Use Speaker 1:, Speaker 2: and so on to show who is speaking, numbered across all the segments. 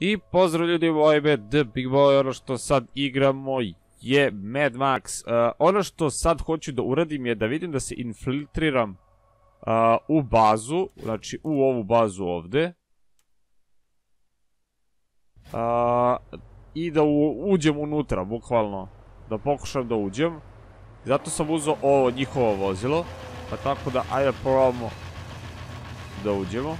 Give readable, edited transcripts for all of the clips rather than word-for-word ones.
Speaker 1: I pozdrav ljudi, ovo je The Big Boy, ono što sad igramo je Mad Max. Ono što sad hoću da uradim je da vidim da se infiltriram u bazu, znači u ovu bazu ovde. I da uđem unutra, bukvalno, da pokušam da uđem. Zato sam uzeo ovo njihovo vozilo, pa tako da ajde probamo da uđemo.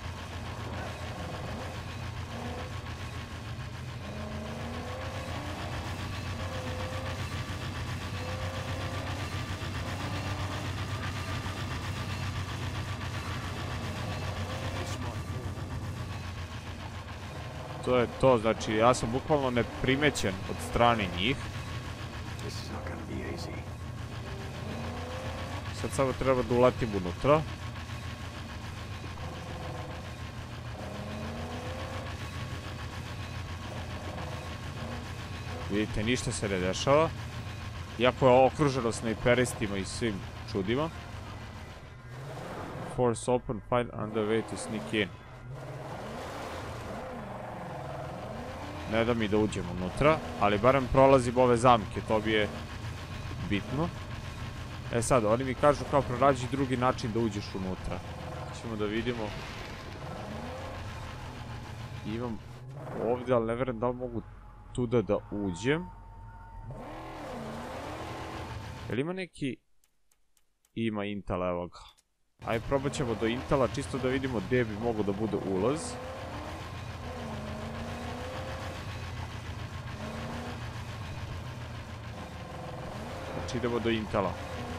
Speaker 1: To je to, znači ja sam bukvalno neprimećen od strane njih. Sad samo treba da ulatim unutra. Vidite, ništa se ne dešava. Iako je okruženo snajperistima i svim čudima. Force open, find another way to sneak in. Ne da mi da uđem unutra, ali barem prolazim ove zamke, to bi je bitno. E sad, oni mi kažu kao pronađi drugi način da uđeš unutra. Ćemo da vidimo. Imam ovdje, ali ne verujem da li mogu tuda da uđem. Jel ima neki... Ima Intel, evo ga. Ajde, probat ćemo do Intela, čisto da vidimo gdje bi mogao da bude ulaz. Znači idemo do Intela.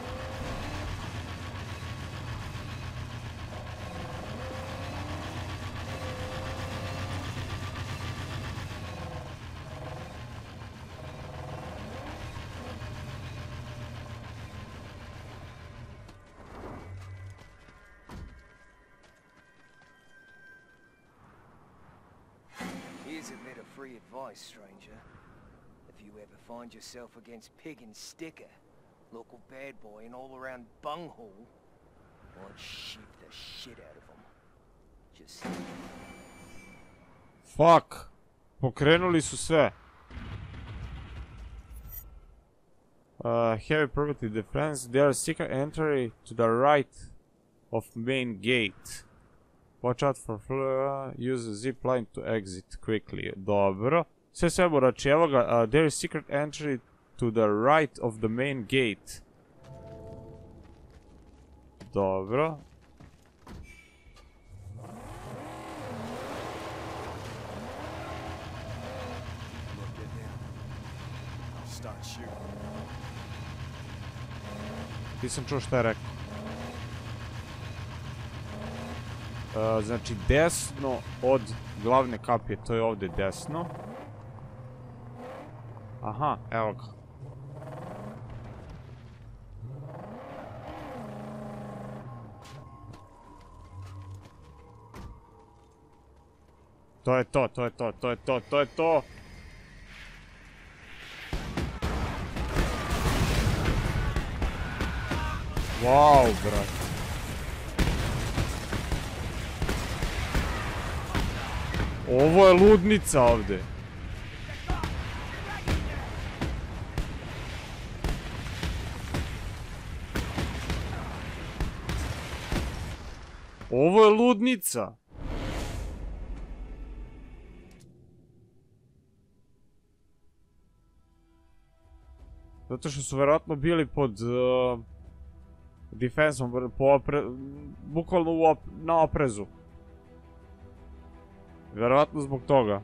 Speaker 2: Here's a bit of free advice, stranger. If you ever find yourself against Pig and Sticker, local bad boy and all around bunghole, I'd shoot the shit out of them. Just...
Speaker 1: Fuck! Pokrenuli su sve. Heavy property defense. There is secret entry to the right of main gate. Watch out for use a zip line to exit quickly. Dobro. Sve svemo, znači evo ga, there is secret entry to the right of the main gate. Dobro. Nisam čuo šta je rekao. Znači desno od glavne kapije, to je ovdje desno. Aha, evo ga. To je to, to je to, to je to, to je to. Wow, brate. Ovo je ludnica ovdje. Ovo je ludnica. Zato što su vjerojatno bili pod defensom, bukvalno na oprezu. Vjerojatno zbog toga.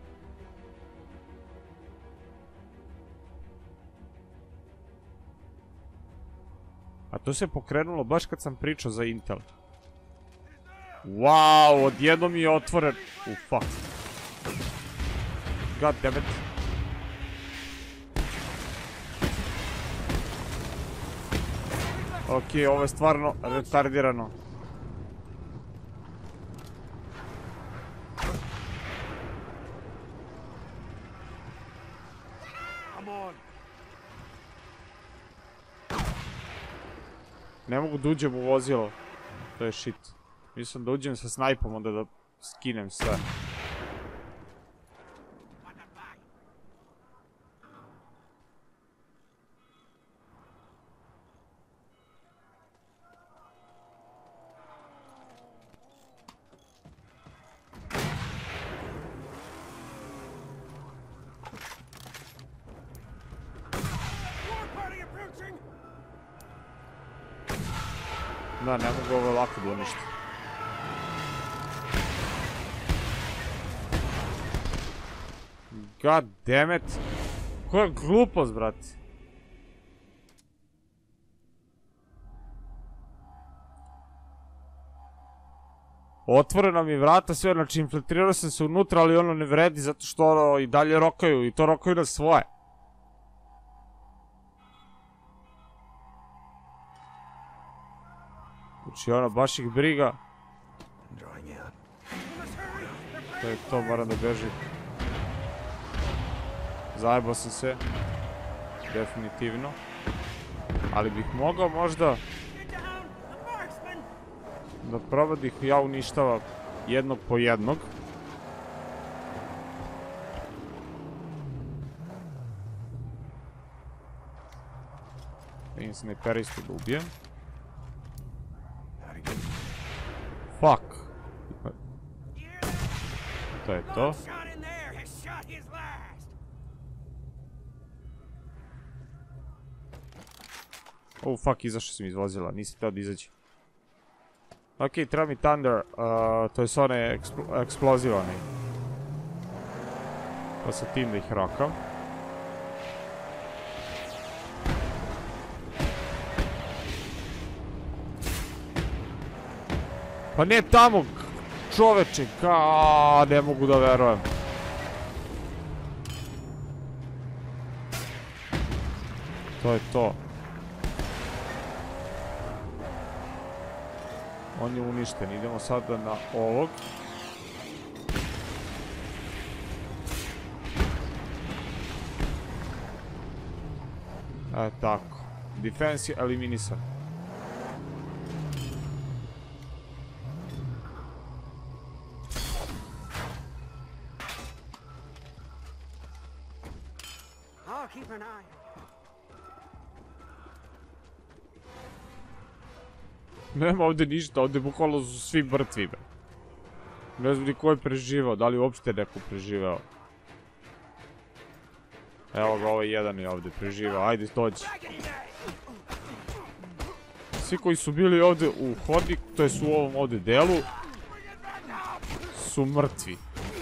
Speaker 1: A to se pokrenulo baš kad sam pričao za Intel. Wow, odjednom je otvoren. Fuck. God damn it. Okej, ovo je stvarno retardirano. Ne mogu da uđem u vozilo. To je shit. Mislim da uđem sa snajpom, onda da skinem sve. Da, ne mogu ovo lako da uništi. God damn it. Koja glupost, brate. Otvorena mi vrata, sve, znači infiltrirao sam se unutra, ali ono ne vredi zato što ono i dalje rokaju i to rokaju na svoje. Znači ono, baš ih briga. To je to, moram da bežim. Zajebao sam se. Definitivno. Ali bih mogao možda da probam da ih ja uništava jednog po jednog. Vidim snajpera isto da ubijem. Fuck. To je to. Oh fuck, izašao sam iz vozila, nisi htio da izađe. Ok, treba mi Thunder, to je s one eksploziv onaj. Pa sa tim da ih rokam. Pa ne tamo, čoveče, ne mogu da verujem. To je to. On je uništen, idemo sada na ovog. Tako. Defense je eliminisan. Nema ovdje ništa, ovdje bukvalno su svi mrtvi. Ne znam ni ko je preživao, da li uopšte neko preživao. Evo ga, ovaj jedan je ovdje preživao, ajde dođi. Svi koji su bili ovdje u hodniku, to jest u ovom ovdje delu, su mrtvi.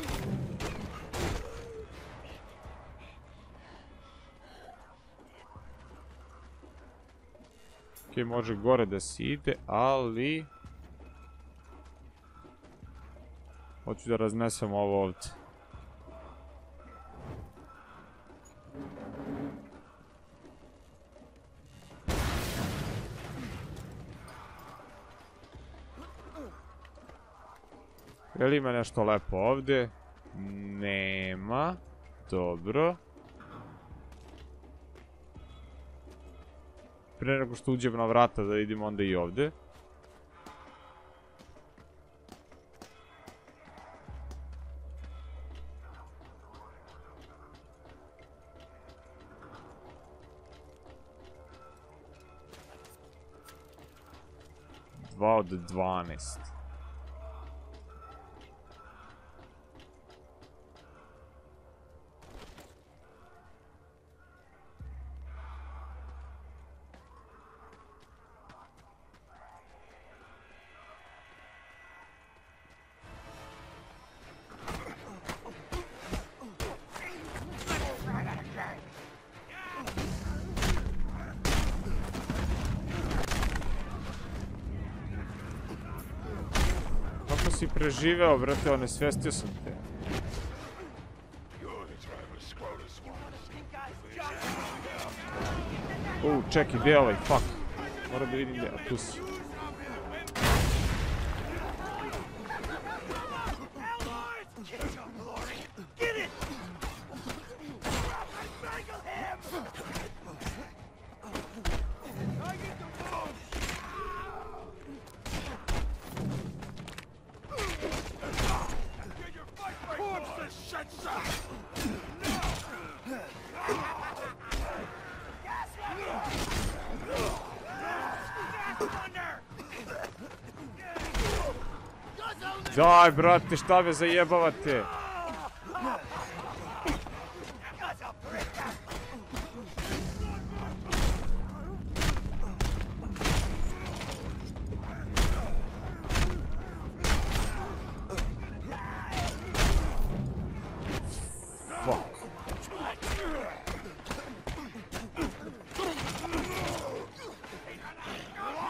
Speaker 1: Ok, može gore da se ide, ali... Hoću da raznesem ovo ovdje. Je li ima nešto lepo ovdje? Nema. Dobro. Pre nego što uđem na vrata da vidimo onda i ovdje. Dva od 12. Si preživeo, brate, onesvestio sam te. Čekaj, gdje je ovaj, fuck. Moram da vidim gdje, tu si. Daj, brate, šta me zajebavate?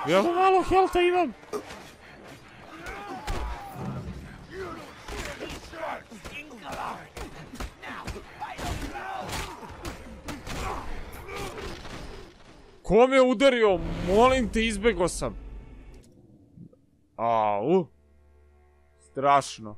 Speaker 1: Jako malo helta imam. Ko me udario? Molim te, izbegao sam. Au. Strašno.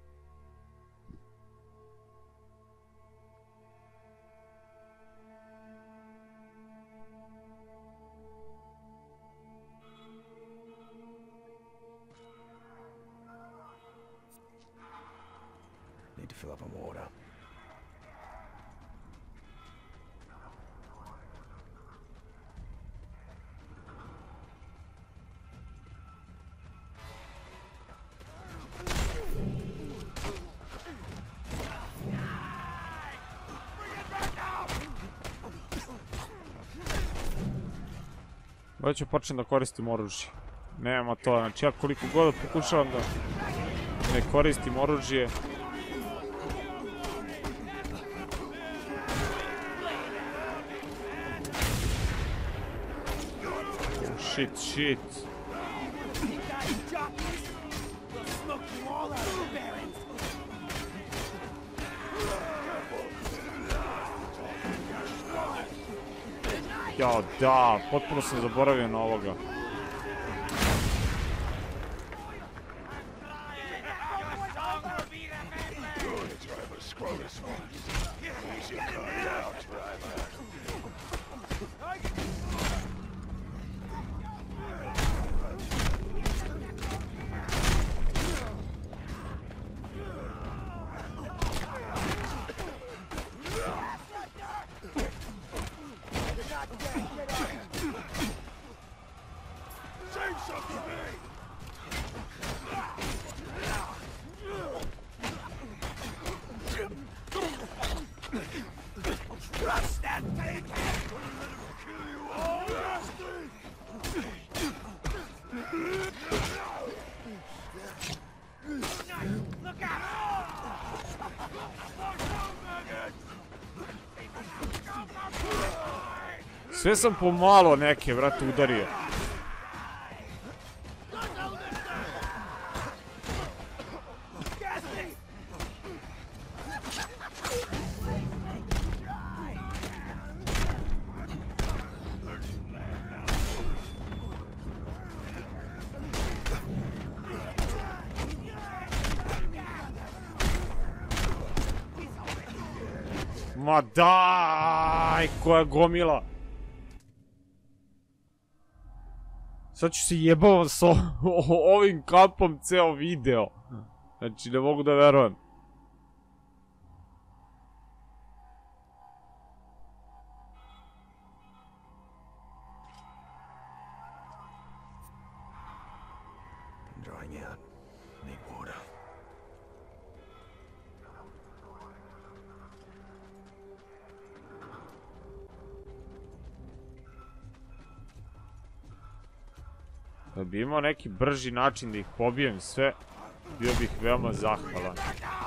Speaker 2: Need to fill up on water.
Speaker 1: Već ću počnem da koristim oružje. Nema to, znači ja koliko god pokušavam da ne koristim oružje. Oh, shit. Jao, da, potpuno sam zaboravio na ovoga. Sve sam pomalo neke, vrate, udario. Ma daj, koja gomila. Sad ću se jebavam s ovim kampom ceo video. Znači, ne mogu da verujem.
Speaker 2: Drying out. Need water.
Speaker 1: Da bi imao neki brži način da ih pobijem sve, bio bih veoma zahvalan.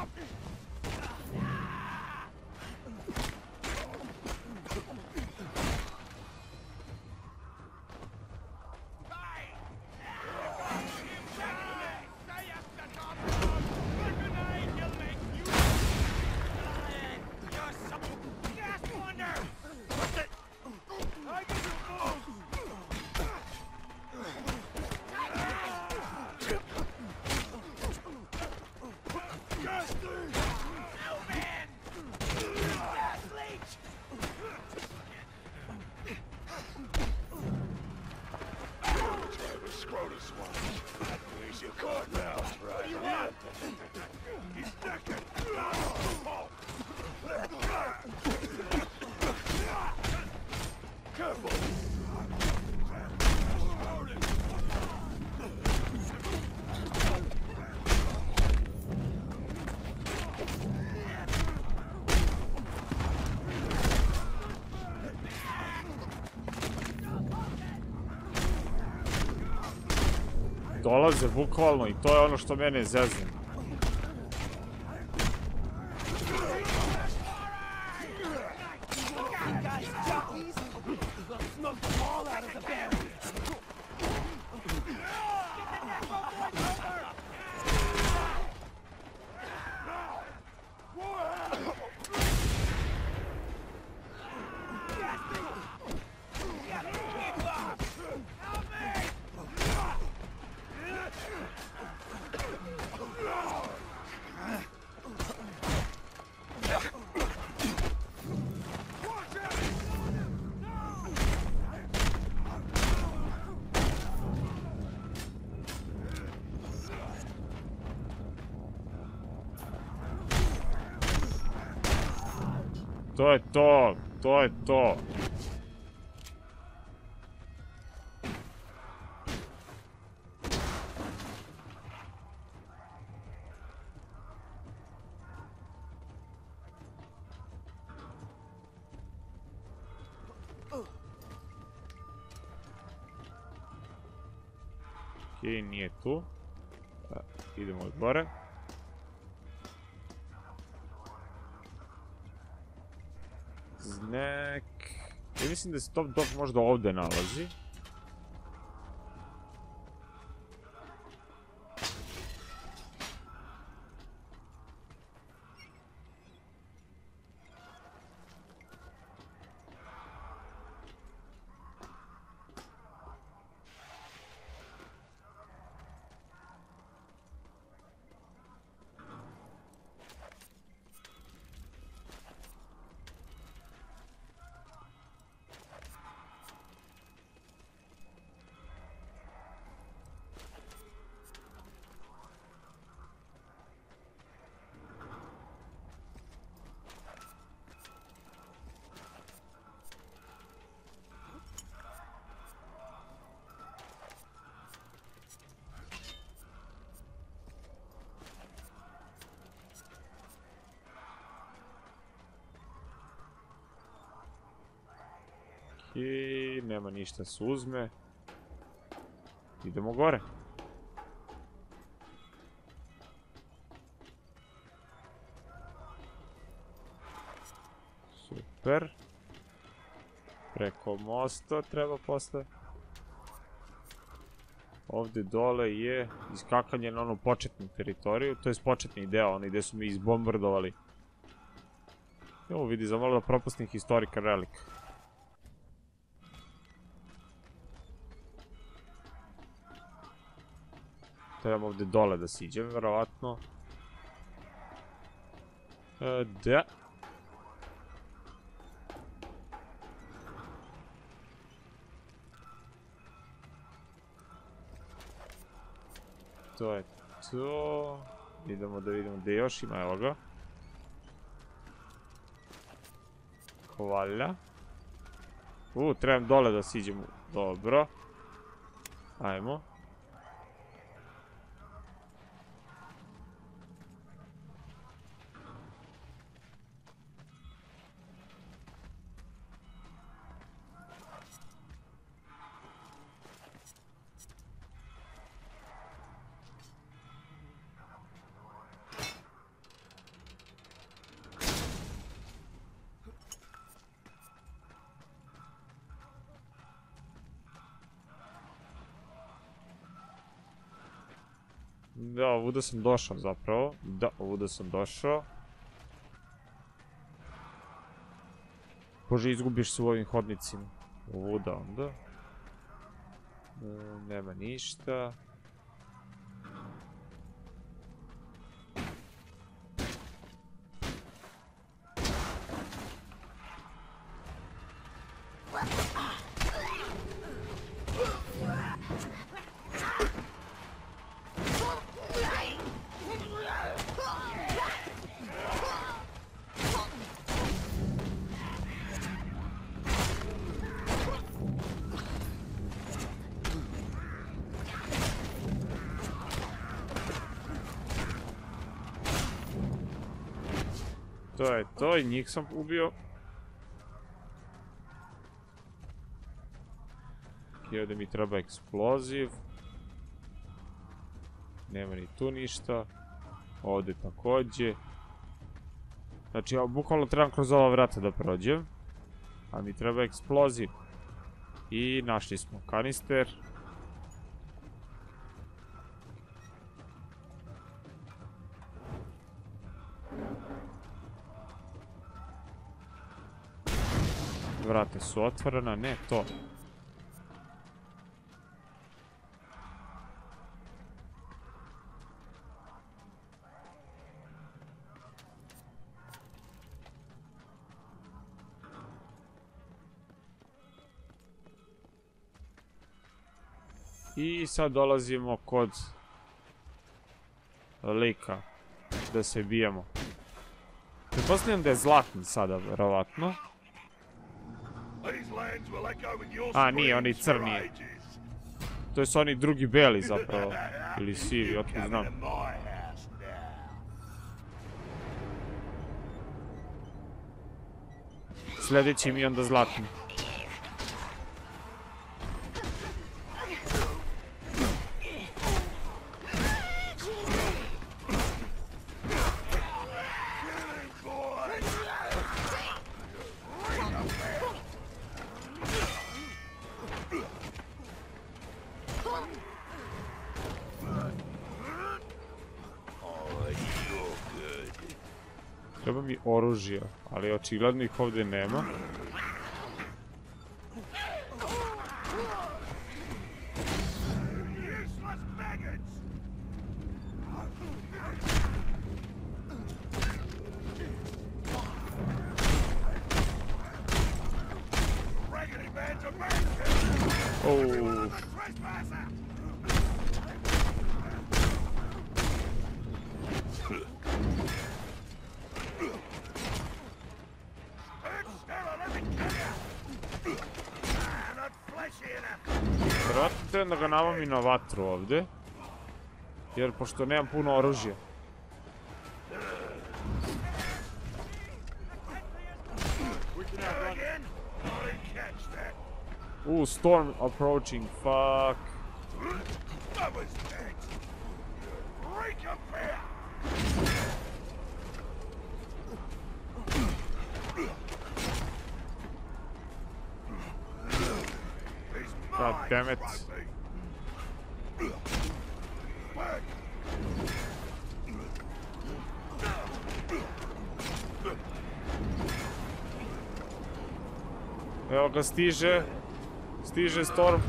Speaker 1: Dolaze bukvalno i to je ono što mene zezne. To je to, to je to. Okej, nije tu. Idemo od gore. Znak. Ja mislim da se Top Dog možda ovdje nalazi. I nema ništa se uzme. Idemo gore. Super. Preko mosta treba posle. Ovdje dole je iskakanje na onu početnu teritoriju, to je početni deo, onaj gdje su mi izbombardovali. Evo vidi, zamalo da propustim Historical Relic. Trebam ovdje dole da siđem, verovatno. Da. To je to. Idemo da vidimo gdje još ima, evo ga. Hvala. Trebam dole da siđem. Dobro. Ajmo. Da, ovuda sam došao zapravo. Da, ovuda sam došao. Bože, izgubiš se u ovim hodnicima. Ovuda onda. Nema ništa. To je to i njih sam ubio. I ovdje mi treba eksploziv. Nema ni tu ništa. Ovdje također. Znači ja bukvalno trebam kroz ova vrata da prođem. A mi treba eksploziv. I našli smo kanister. Vrata su otvorena, ne to. I sad dolazimo kod lika da se bijemo. Pretpostavljam da je zlatni sada, verovatno. A, nije, oni crni. To su oni drugi beli zapravo. Ili sivi, otkud znam. Sljedeći mi je onda zlatni. Treba mi oružje, ali očigledno ih ovdje nema. Vjerojatno trebam da ga navami na vatru ovdje. Jer pošto nemam puno oružja. Storm approaching, fuck. God damn it. Evo ga, stiže. Stiže Storm.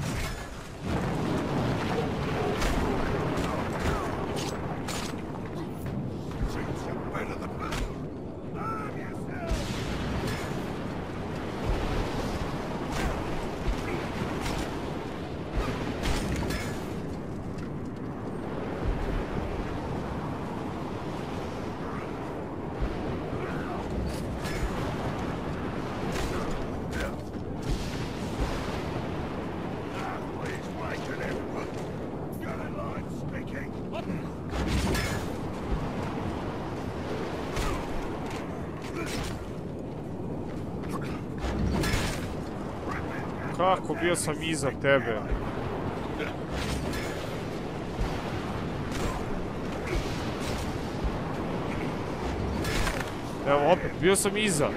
Speaker 1: Kako, bio sam iza tebe. Evo opet, bio sam iza.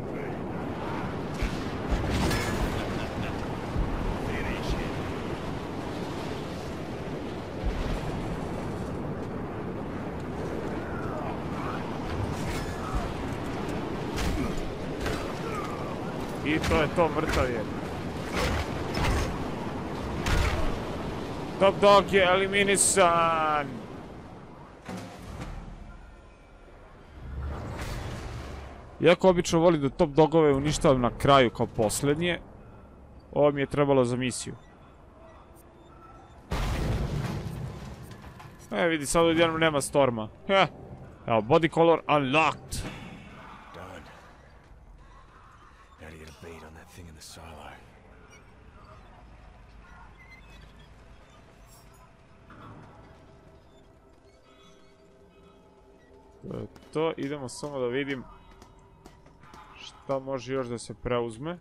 Speaker 1: I to je to, mrtav je. Top Dog je eliminisan! Iako obično volim da Top Dogove uništavam na kraju kao posljednje, ovo mi je trebalo za misiju. Vidi, sad odjednom nema Storma. Evo, body color unlocked. To, idemo samo da vidim šta može još da se preuzme.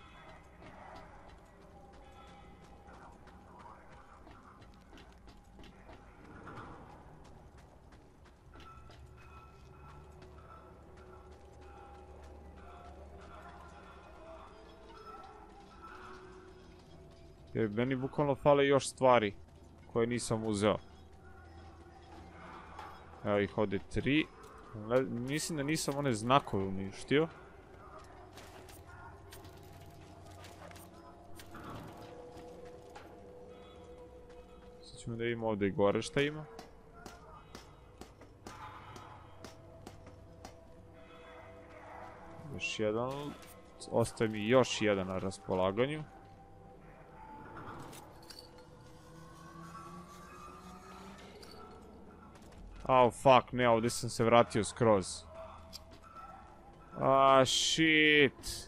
Speaker 1: Jer meni bukvalno fale još stvari koje nisam uzeo. Evo ih ovdje 3. Mislim da nisam one znakove uništio. Sad ćemo da vidimo ovdje i gore šta ima. Još jedan. Ostaje mi još jedan na raspolaganju. Au, fuck, ne, ovdje sam se vratio skroz. Ah, shit.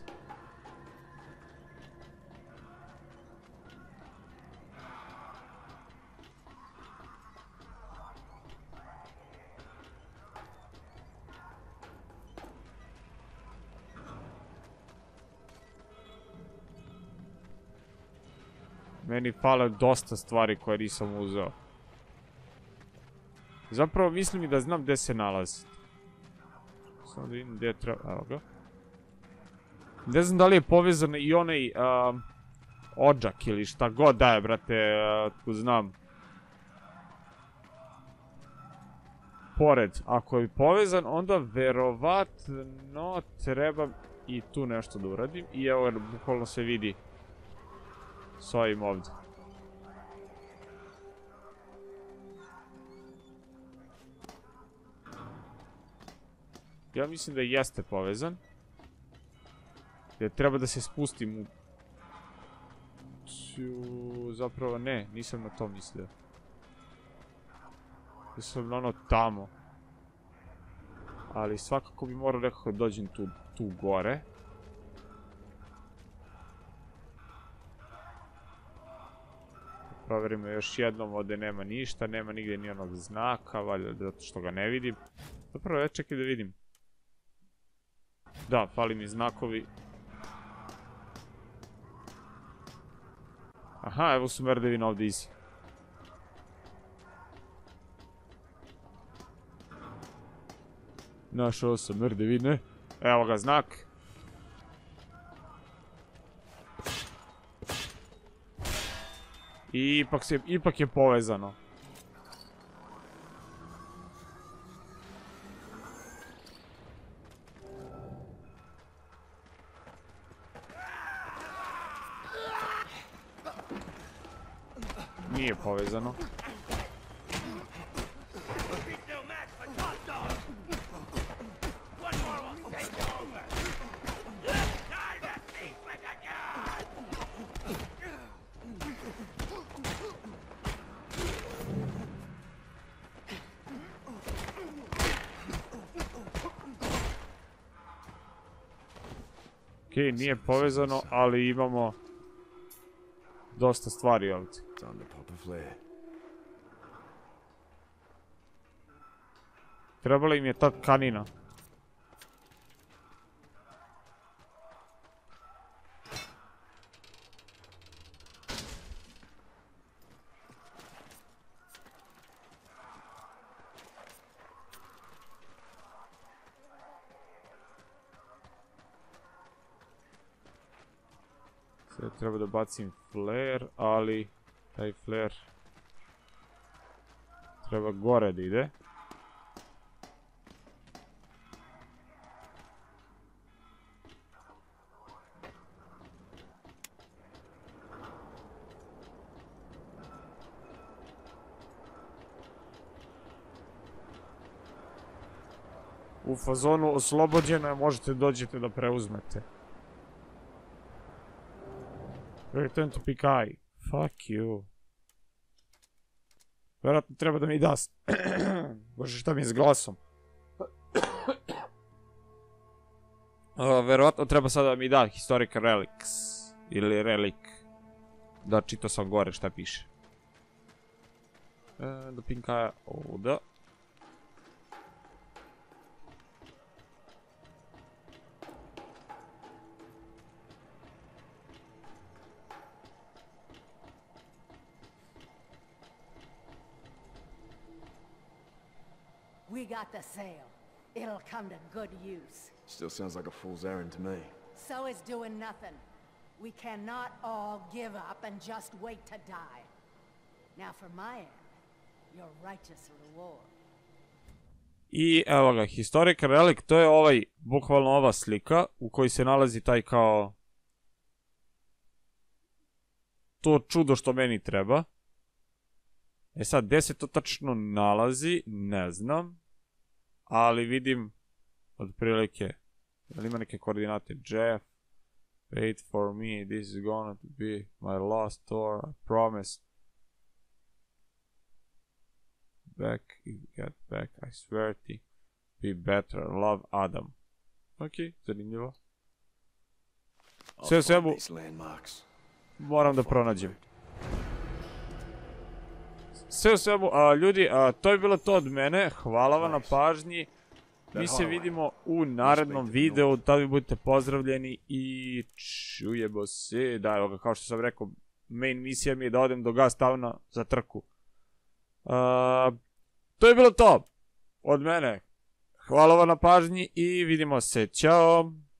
Speaker 1: Meni fale dosta stvari koje nisam uzeo. Zapravo mislim i da znam gdje se nalazi. Samo da vidim gdje treba... Evo ga. Ne znam da li je povezan i onaj... odžak ili šta god daje, brate. Tu znam. Pored. Ako je povezan, onda verovatno treba i tu nešto da uradim. I evo, bukvalno se vidi s ovim ovdje. Ja mislim da jeste povezan. Jer treba da se spustim u... Zapravo ne, nisam na to mislio. Mislim na ono tamo. Ali svakako bi morao nekako dođem tu gore. Provjerimo još jednom, ovdje nema ništa, nema nigdje ni onog znaka, valjda zato što ga ne vidim. Zapravo ja čekaj da vidim. Da, fali mi znakovi. Aha, evo su merdevine ovdje izi. Našao sam merdevine. Evo ga znak. I ipak je povezano. Nije povezano. Okej, nije povezano, ali imamo dosta stvari ovdje. Trebala im je ta tkanina. Sad treba da bacim flare, ali taj flare treba gore da ide. U fazonu oslobođeno je, možete dođete da preuzmete. Return to Pikai. Fuck you. Vjerojatno treba da mi da... Bože, šta mi je s glasom? Vjerojatno treba sada da mi da Historic Relics. Ili Relic. Da, čitao sam gore šta piše. Do Pinkaja ovdje.
Speaker 3: We got the sail. It'll come to good use.
Speaker 4: Still sounds like a fool's errand to me.
Speaker 3: So is doing nothing. We cannot all give up and just wait to die. Now for my end, your righteous reward.
Speaker 1: I evo ga, Historic Relic, to je ovaj, bukvalno ova slika u kojoj se nalazi taj kao... To čudo što meni treba. E sad, gdje se to tačno nalazi, ne znam. Ali vidim, otprilike, jel ima neke koordinate? Jeff, wait for me, this is gonna be my last tour, I promise. Back, if you get back, I swear to be better, love Adam. Okej, zanimljivo.
Speaker 4: I'll
Speaker 1: Sve u
Speaker 4: find
Speaker 1: svemu,
Speaker 4: these landmarks.
Speaker 1: moram da pronađem. Sve u svemu, ljudi, to je bilo to od mene. Hvala vam na pažnji. Mi se vidimo u narednom videu, tada vi budete pozdravljeni i čujemo se. Da, evo ga, kao što sam rekao, main misija mi je da odem do gas towna za trku. To je bilo to od mene. Hvala vam na pažnji i vidimo se. Ćao!